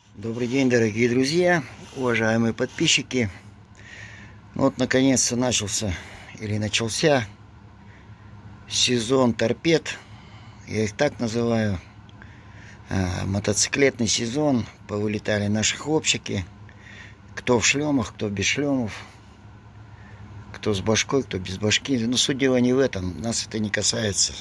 Добрый день, дорогие друзья, уважаемые подписчики. Вот наконец-то начался сезон торпед. Я их так называю. Мотоциклетный сезон. Повылетали наши хлопчики. Кто в шлемах, кто без шлемов. Кто с башкой, кто без башки. Но суть дела не в этом. Нас это не касается.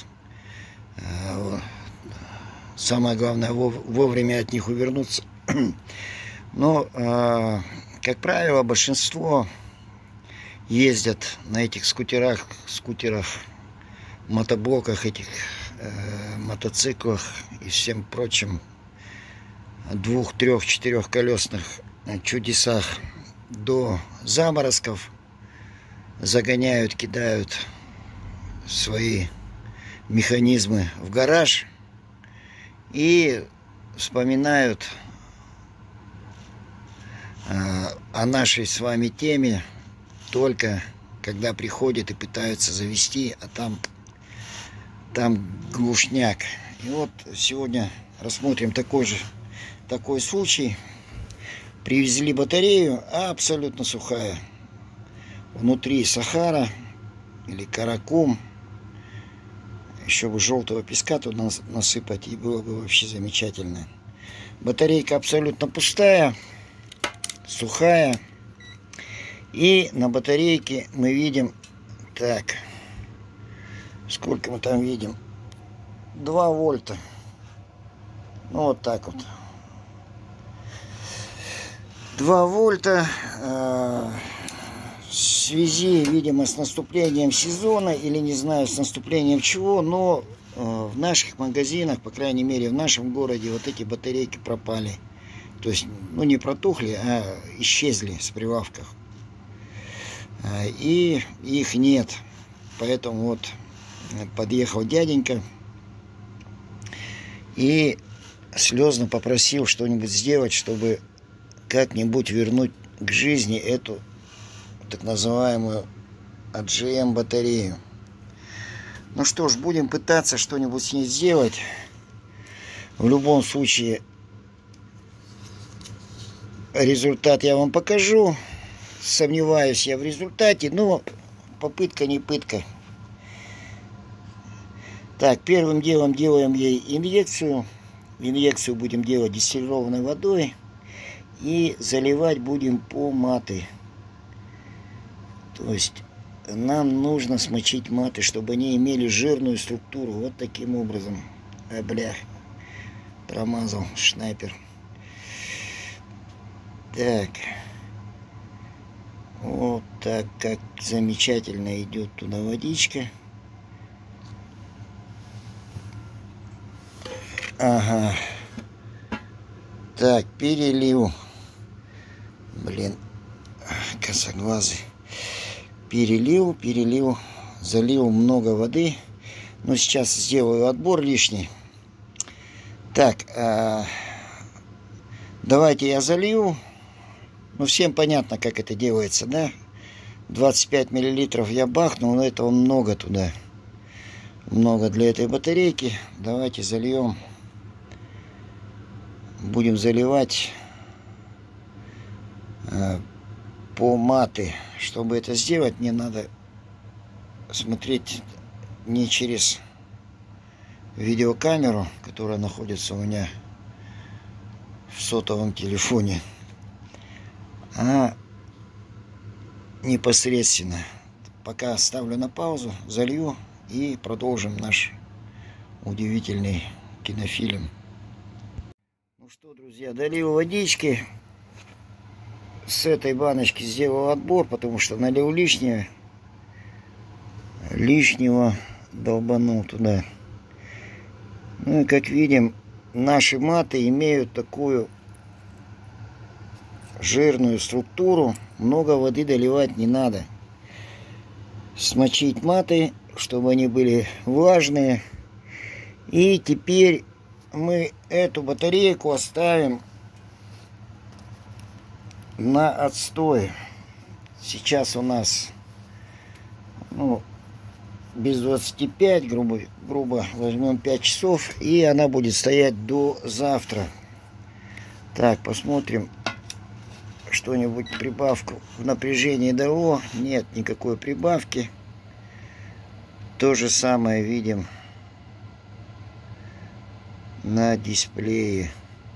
Самое главное вовремя от них увернуться. Но, как правило, большинство ездят на этих скутерах, мотоблоках, этих мотоциклах и всем прочим двух-, трех-, четырехколесных чудесах до заморозков, загоняют, кидают свои механизмы в гараж и вспоминают о нашей с вами теме только когда приходят и пытаются завести, а там глушняк. И вот сегодня рассмотрим такой случай. Привезли батарею, абсолютно сухая. Внутри сахара или каракум. Еще бы желтого песка туда насыпать, и было бы вообще замечательно. Батарейка абсолютно пустая, сухая. И на батарейке мы видим, так, сколько мы там видим? 2 вольта. Ну вот так вот. 2 вольта. В связи, видимо, с наступлением сезона, или не знаю, с наступлением чего, но в наших магазинах, по крайней мере в нашем городе, вот эти батарейки пропали. То есть, ну, не протухли, а исчезли с прилавков. И их нет. Поэтому вот подъехал дяденька и слезно попросил что-нибудь сделать, чтобы как-нибудь вернуть к жизни эту так называемую AGM батарею. Ну что ж, будем пытаться что-нибудь с ней сделать. В любом случае, результат я вам покажу. Сомневаюсь я в результате, но попытка не пытка. Так, первым делом делаем ей инъекцию. Инъекцию будем делать дистиллированной водой. И заливать будем по маты. То есть нам нужно смочить маты, чтобы они имели жирную структуру. Вот таким образом. Блях, промазал шнайпер. Так. Вот так, как замечательно идет туда водичка. Ага. Так, перелил. Блин, косоглазый. Перелил, залил много воды. Но сейчас сделаю отбор лишний. Так, давайте я залью. Ну, всем понятно, как это делается, да? 25 миллилитров я бахнул, но этого много туда. Много для этой батарейки. Давайте зальем. Будем заливать по маты. Чтобы это сделать, мне надо смотреть не через видеокамеру, которая находится у меня в сотовом телефоне, а непосредственно. Пока ставлю на паузу, залью и продолжим наш удивительный кинофильм. Ну что, друзья, долил водички. С этой баночки сделал отбор, потому что налил лишнего долбанул туда. Ну и как видим, наши маты имеют такую жирную структуру. Много воды доливать не надо. Смочить маты, чтобы они были влажные. И теперь мы эту батарейку оставим на отстой. Сейчас у нас, ну, без 25, грубо возьмем 5 часов, и она будет стоять до завтра. Так, посмотрим, что-нибудь прибавку в напряжении дало. Нет, никакой прибавки. То же самое видим на дисплее.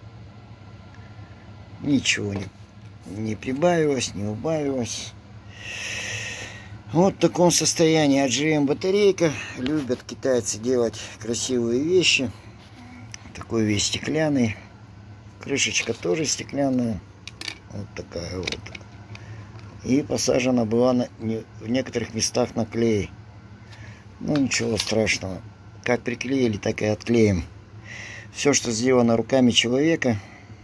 Ничего не прибавилось, не убавилось. Вот в таком состоянии AGM батарейка. Любят китайцы делать красивые вещи. Такой весь стеклянный. Крышечка тоже стеклянная. Вот такая вот. И посажена была в некоторых местах на клей. Ну ничего страшного. Как приклеили, так и отклеим. Все, что сделано руками человека,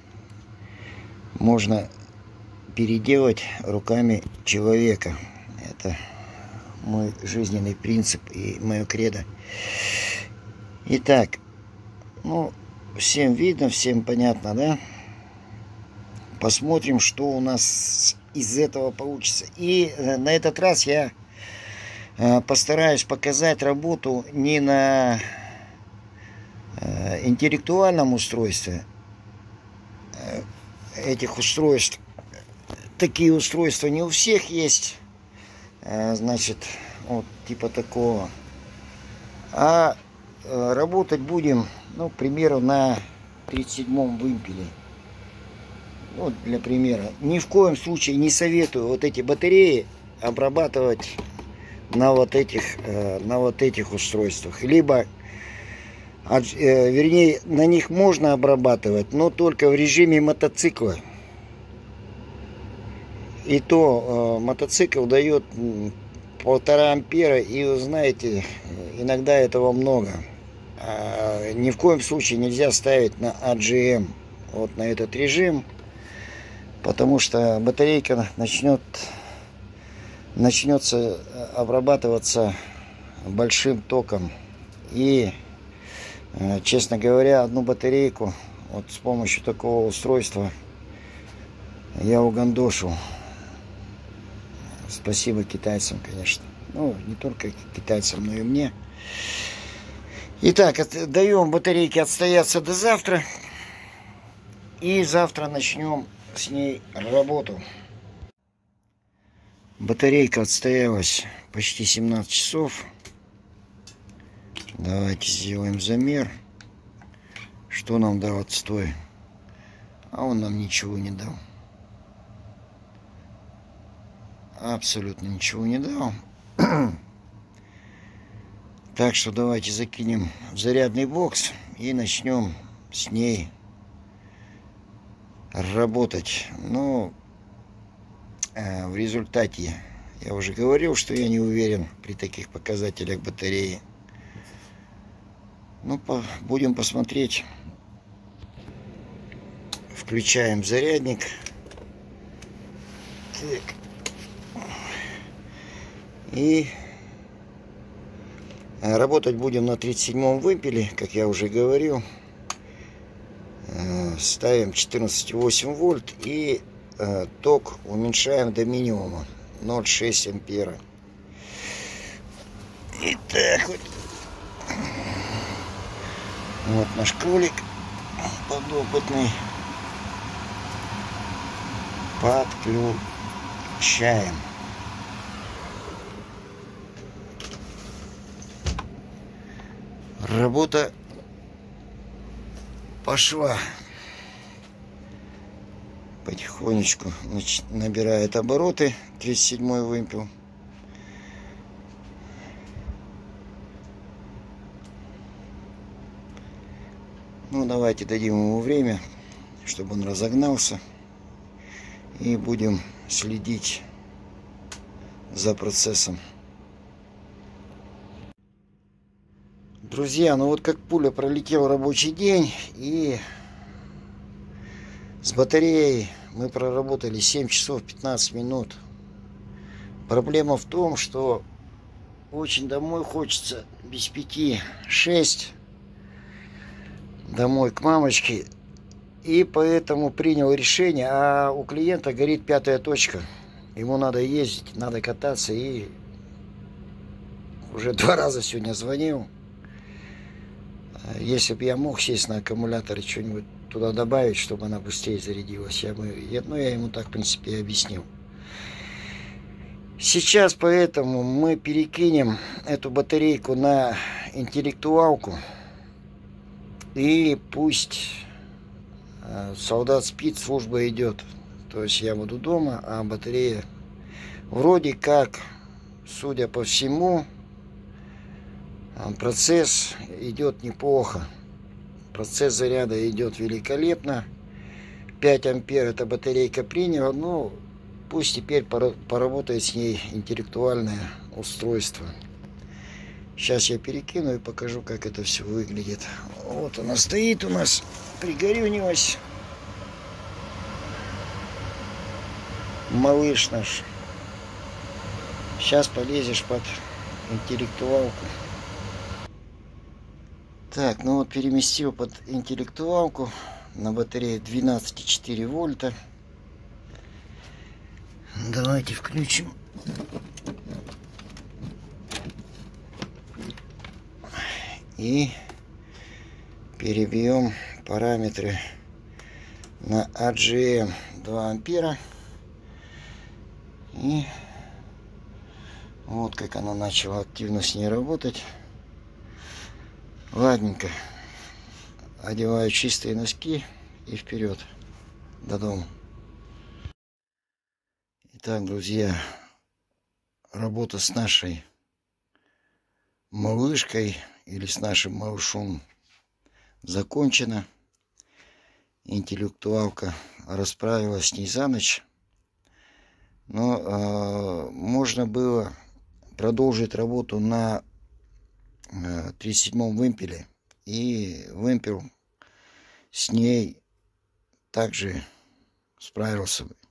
можно переделать руками человека. Это мой жизненный принцип и мое кредо. Итак, ну, всем видно, всем понятно, да? Посмотрим, что у нас из этого получится. И на этот раз я постараюсь показать работу не на интеллектуальном устройстве. Этих устройств, такие устройства не у всех есть. Значит, вот типа такого. А работать будем, ну, к примеру, на 37-м вымпеле. Вот для примера. Ни в коем случае не советую вот эти батареи обрабатывать на вот этих устройствах. Либо, вернее, на них можно обрабатывать, но только в режиме мотоцикла. И то мотоцикл дает 1,5 ампера, и вы знаете, иногда этого много. Ни в коем случае нельзя ставить на AGM, вот на этот режим, потому что батарейка начнется обрабатываться большим током. И, честно говоря, одну батарейку вот с помощью такого устройства я угандошу. Спасибо китайцам, конечно. Ну, не только китайцам, но и мне. Итак, даем батарейке отстояться до завтра. И завтра начнем с ней работу. Батарейка отстоялась почти 17 часов. Давайте сделаем замер. Что нам дал отстой? А он нам ничего не дал. Абсолютно ничего не дал. Так что давайте закинем в зарядный бокс и начнем с ней работать. Но в результате я уже говорил, что я не уверен при таких показателях батареи. Ну, будем посмотреть. Включаем зарядник. Так. И работать будем на 37-м вымпеле, как я уже говорил. Ставим 14,8 вольт и ток уменьшаем до минимума 0,6 ампера. Итак, вот наш кролик подопытный. Подключаем. Работа пошла. Потихонечку набирает обороты 37-й вымпел. Ну, давайте дадим ему время, чтобы он разогнался. И будем следить за процессом. Друзья, ну вот как пуля пролетел рабочий день, и с батареей мы проработали 7 часов 15 минут. Проблема в том, что очень домой хочется без 5-6 домой к мамочке, и поэтому принял решение. А у клиента горит 5-я точка, ему надо ездить, надо кататься, и уже 2 раза сегодня звонил. Если бы я мог сесть на аккумулятор и что-нибудь туда добавить, чтобы она быстрее зарядилась. Я ему так, в принципе, и объяснил. Сейчас поэтому мы перекинем эту батарейку на интеллектуалку. И пусть солдат спит, служба идет. То есть я буду дома, а батарея вроде как, судя по всему, процесс идет неплохо. Процесс заряда идет великолепно. 5 ампер эта батарейка приняла. Ну, пусть теперь поработает с ней интеллектуальное устройство. Сейчас я перекину и покажу, как это все выглядит. Вот она стоит у нас, пригорюнилась. Малыш наш. Сейчас полезешь под интеллектуалку. Так, ну вот переместил под интеллектуалку на батарее 12,4 вольта. Давайте включим. И перебьем параметры на AGM 2 ампера. И вот как она начала активно с ней работать. Ладненько. Одеваю чистые носки и вперед до дома. Итак, друзья, работа с нашей малышкой или с нашим малышом закончена. Интеллектуалка расправилась с ней за ночь. Но можно было продолжить работу на 37-м вымпеле. И вымпел с ней также справился бы.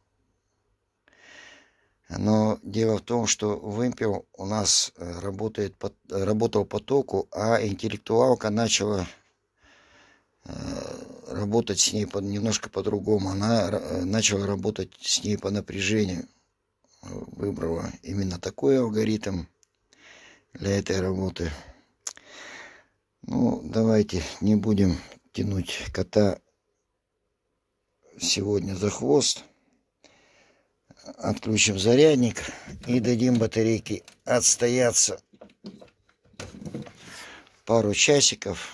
Но дело в том, что вымпел у нас работал по току, а интеллектуалка начала работать с ней немножко по-другому. Она начала работать с ней по напряжению. Выбрала именно такой алгоритм для этой работы. Ну, давайте не будем тянуть кота сегодня за хвост. Отключим зарядник и дадим батарейке отстояться пару часиков.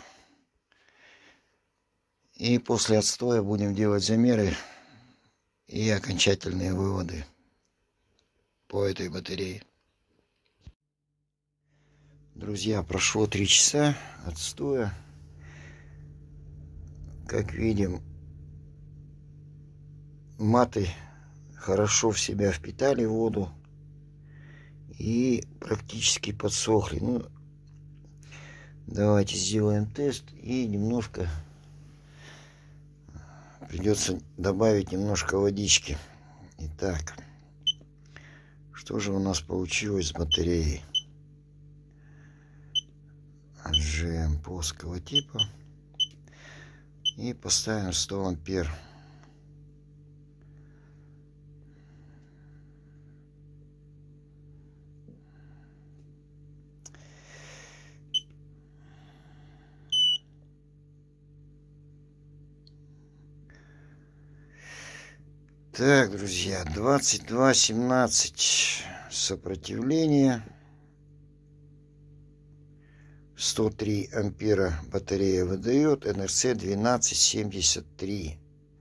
И после отстоя будем делать замеры и окончательные выводы по этой батарее. Друзья, прошло 3 часа отстоя. Как видим, маты хорошо в себя впитали воду и практически подсохли. Ну, давайте сделаем тест и немножко придется добавить немножко водички. Итак, что же у нас получилось с батареей? AGM плоского типа. И поставим 100 ампер. Так, друзья, 22,17 сопротивление. 103 ампера батарея выдает. НРЦ 12,73.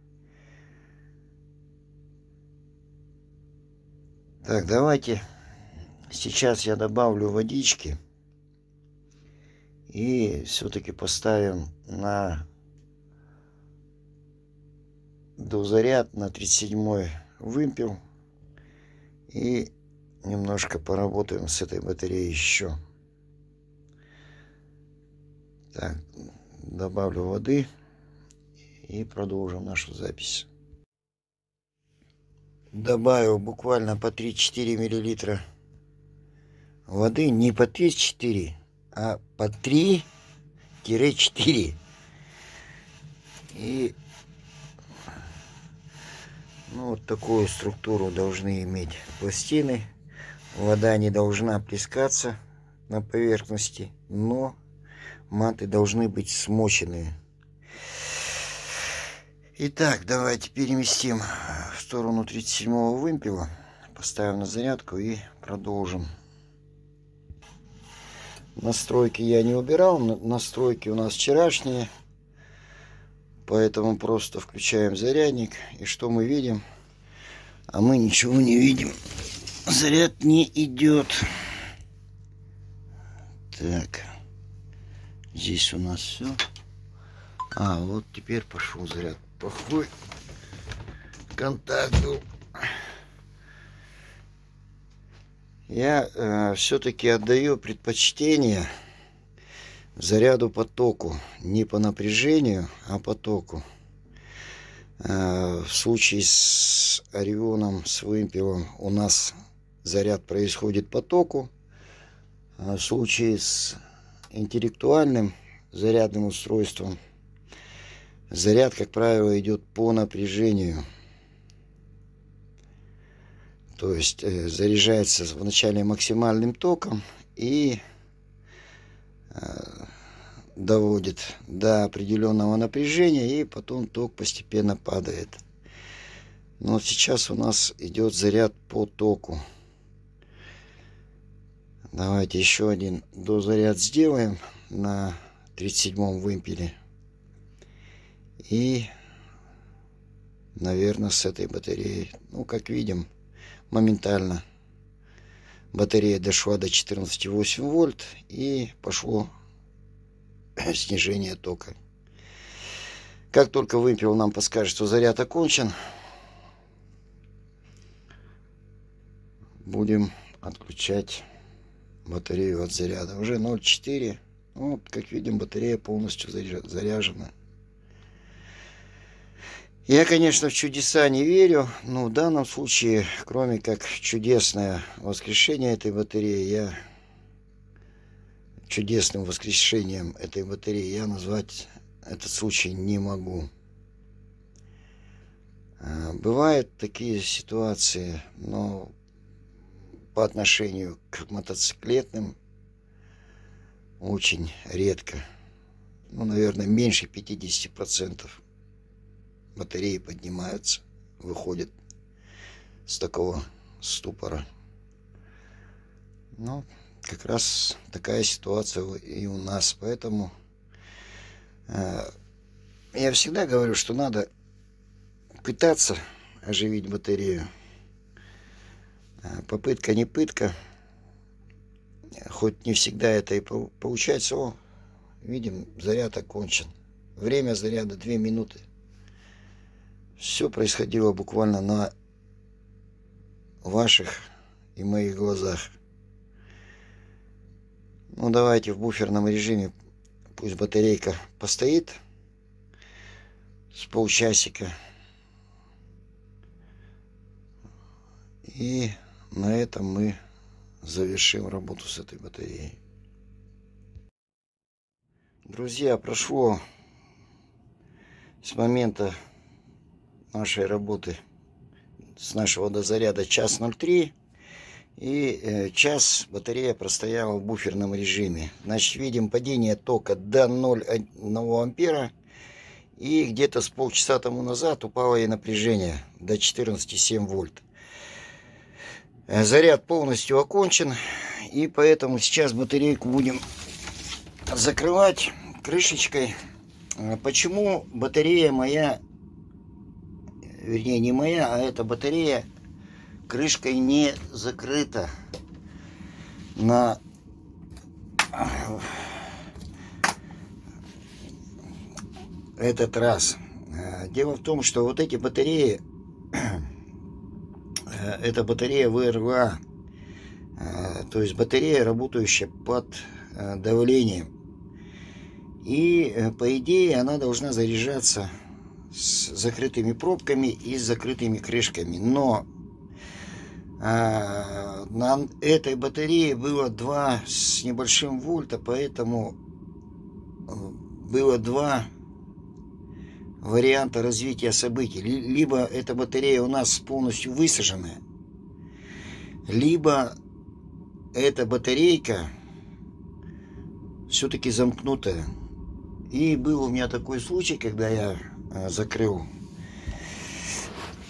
Так, давайте сейчас я добавлю водички. И все-таки поставим на дозаряд на 37-й вымпел. И немножко поработаем с этой батареей еще. Так, добавлю воды и продолжим нашу запись. Добавил буквально по 3-4 миллилитра воды. Не по 3-4, а по 3-4. И ну, вот такую структуру должны иметь пластины. Вода не должна плескаться на поверхности, но маты должны быть смоченные. Итак, давайте переместим в сторону 37-го вымпела. Поставим на зарядку и продолжим. Настройки я не убирал. Настройки у нас вчерашние. Поэтому просто включаем зарядник. И что мы видим? А мы ничего не видим. Заряд не идет. Так. Здесь у нас все. А, вот теперь пошел заряд. Плохой контакт был. Я все-таки отдаю предпочтение заряду по току. Не по напряжению, а по току. В случае с Орионом, с вымпелом у нас заряд происходит по току. А в случае с интеллектуальным зарядным устройством заряд, как правило, идет по напряжению. То есть заряжается вначале максимальным током и доводит до определенного напряжения, и потом ток постепенно падает. Но сейчас у нас идет заряд по току. Давайте еще один дозаряд сделаем на 37-м вымпеле. И, наверное, с этой батареей, ну, как видим, моментально батарея дошла до 14,8 вольт и пошло снижение тока. Как только вымпел нам подскажет, что заряд окончен, будем отключать батарею от заряда. Уже 0,4. Вот, как видим, батарея полностью заряжена. Я, конечно, в чудеса не верю, но в данном случае, кроме как чудесное воскрешение этой батареи, чудесным воскрешением этой батареи я назвать этот случай не могу. Бывают такие ситуации, но по отношению к мотоциклетным очень редко. Ну, наверное, меньше 50% батареи поднимаются, выходят с такого ступора. Но как раз такая ситуация и у нас. Поэтому я всегда говорю, что надо пытаться оживить батарею. Попытка не пытка. Хоть не всегда это и получается. О, видим, заряд окончен. Время заряда 2 минуты. Все происходило буквально на ваших и моих глазах. Ну, давайте в буферном режиме пусть батарейка постоит с полчасика. И на этом мы завершим работу с этой батареей. Друзья, прошло с момента нашей работы, с нашего дозаряда, час 03. И час батарея простояла в буферном режиме. Значит, видим падение тока до 0,1 ампера. И где-то с полчаса тому назад упало и напряжение до 14,7 вольт. Заряд полностью окончен. И поэтому сейчас батарейку будем закрывать крышечкой. Почему батарея моя, вернее не моя, а эта батарея крышкой не закрыта на этот раз? Дело в том, что вот эти батареи, это батарея ВРВА, то есть батарея, работающая под давлением. И по идее она должна заряжаться с закрытыми пробками и с закрытыми крышками. Но на этой батарее было 2 с небольшим вольта, поэтому было 2 варианта развития событий. Либо эта батарея у нас полностью высаженная, либо эта батарейка все-таки замкнутая. И был у меня такой случай, когда я закрыл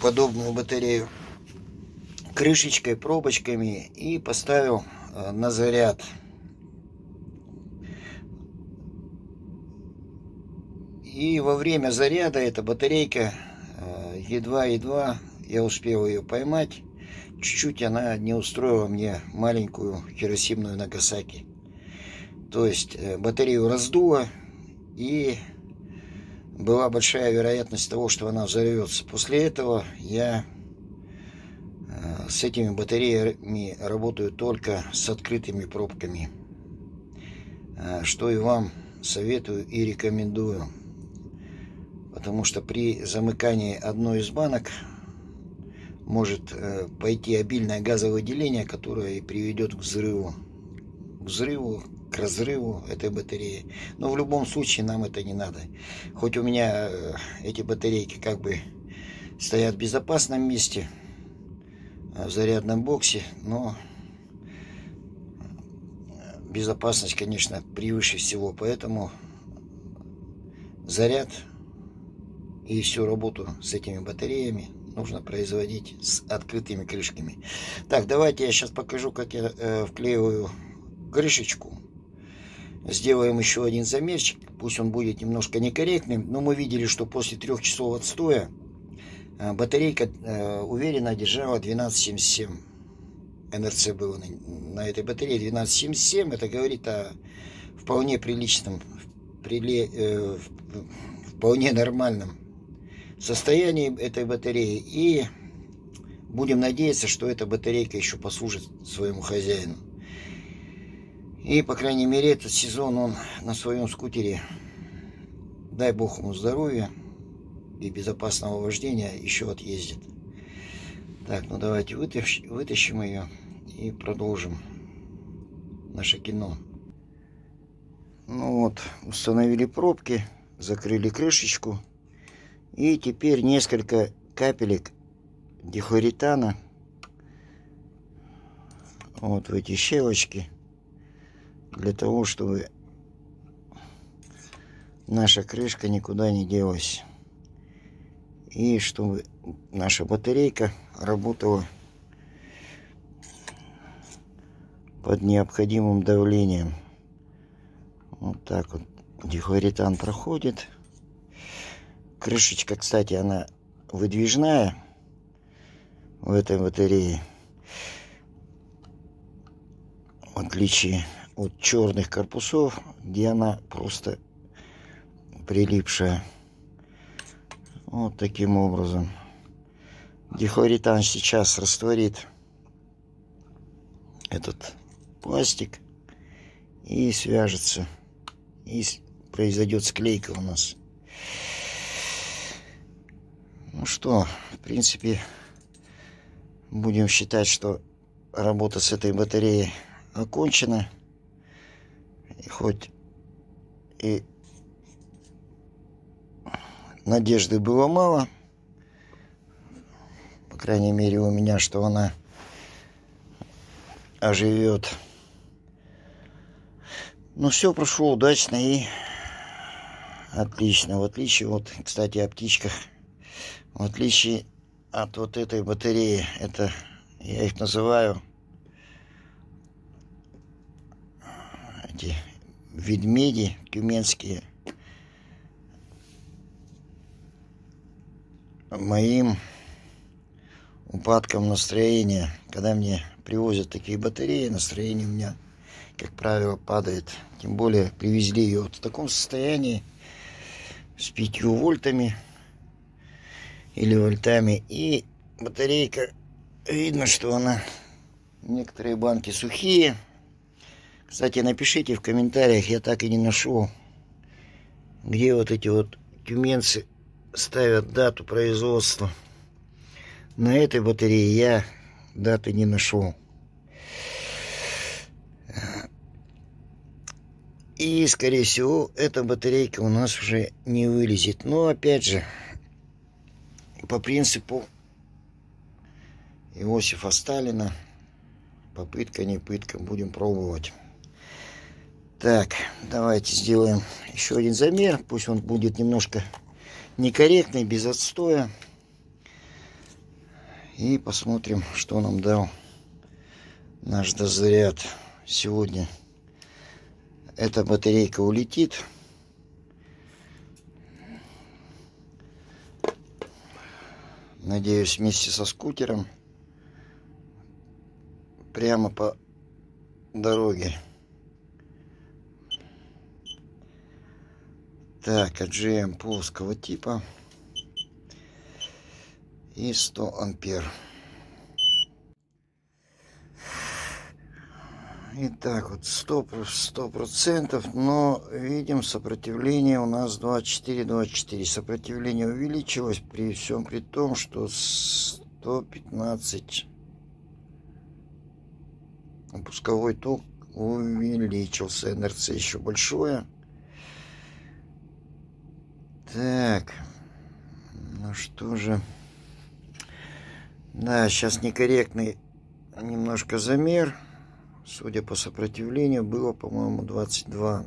подобную батарею крышечкой, пробочками и поставил на заряд. И во время заряда эта батарейка едва-едва я успел ее поймать. Чуть-чуть она не устроила мне маленькую Хиросимную Нагасаки. То есть батарею раздуло, и была большая вероятность того, что она взорвется. После этого я с этими батареями работаю только с открытыми пробками, что и вам советую и рекомендую. Потому что при замыкании одной из банок может пойти обильное газовыделение, которое и приведет к взрыву, к разрыву этой батареи. Но в любом случае нам это не надо. Хоть у меня эти батарейки как бы стоят в безопасном месте, в зарядном боксе, но безопасность, конечно, превыше всего. Поэтому заряд и всю работу с этими батареями нужно производить с открытыми крышками. Так, давайте я сейчас покажу, как я вклеиваю крышечку. Сделаем еще один замерчик. Пусть он будет немножко некорректным, но мы видели, что после 3 часов отстоя батарейка уверенно держала 12,77. НРЦ было на этой батарее 12,77. Это говорит о вполне приличном, вполне нормальном состоянии этой батареи. И будем надеяться, что эта батарейка еще послужит своему хозяину. И, по крайней мере, этот сезон он на своем скутере, дай бог ему здоровья и безопасного вождения, еще отъездит. Так, ну давайте вытащим ее и продолжим наше кино. Ну вот, установили пробки, закрыли крышечку. И теперь несколько капелек дихлоретана вот в эти щелочки, для того, чтобы наша крышка никуда не делась. И чтобы наша батарейка работала под необходимым давлением. Вот так вот дихлоретан проходит. Крышечка, кстати, она выдвижная в этой батарее, в отличие от черных корпусов, где она просто прилипшая. Вот таким образом дихлоретан сейчас растворит этот пластик и свяжется, и произойдет склейка у нас. Ну что, в принципе, будем считать, что работа с этой батареей окончена. И хоть и надежды было мало, по крайней мере у меня, что она оживет. Но все прошло удачно и отлично. В отличие от, кстати, о птичках. В отличие от вот этой батареи, это я их называю эти ведмеди тюменские, моим упадком настроения. Когда мне привозят такие батареи, настроение у меня, как правило, падает. Тем более привезли ее вот в таком состоянии, с 5 вольтами или вольтами, и батарейка, видно, что она, некоторые банки сухие. Кстати, напишите в комментариях, я так и не нашел, где вот эти вот тюменцы ставят дату производства. На этой батарее я даты не нашел. И, скорее всего, эта батарейка у нас уже не вылезет. Но, опять же, по принципу Иосифа Сталина, попытка не пытка, будем пробовать. Так, давайте сделаем еще один замер. Пусть он будет немножко некорректный, без отстоя. И посмотрим, что нам дал наш дозаряд сегодня. Эта батарейка улетит. Надеюсь, вместе со скутером прямо по дороге. Так, AGM плоского типа и 100 ампер. Итак, вот 100%, но видим, сопротивление у нас 24. Сопротивление увеличилось при всем при том, что 115 пусковой ток увеличился. НРЦ еще большое. Так, ну что же. Да, сейчас некорректный немножко замер. Судя по сопротивлению, было, по-моему, 22.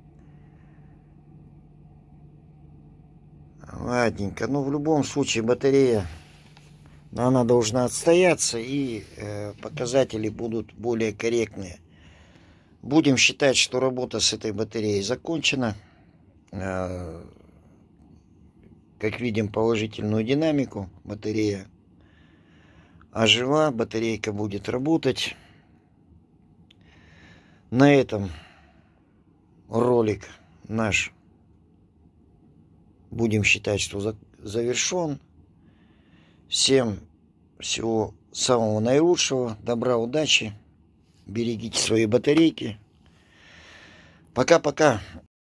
Ладненько. Но в любом случае батарея, она должна отстояться, и показатели будут более корректные. Будем считать, что работа с этой батареей закончена. Как видим, положительную динамику. Батарея ожила, батарейка будет работать. На этом ролик наш будем считать, что завершен. Всем всего самого наилучшего, добра, удачи, берегите свои батарейки. Пока-пока.